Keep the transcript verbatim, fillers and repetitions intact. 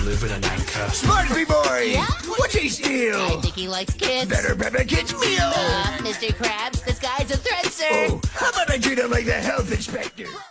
live in an anchor. Smarty boy! Yeah? What's he steal? I think he likes kids. Better prep a kid's meal! Uh, Mister Krabs, this guy's a threat, sir. Oh, how about I treat him like the health inspector?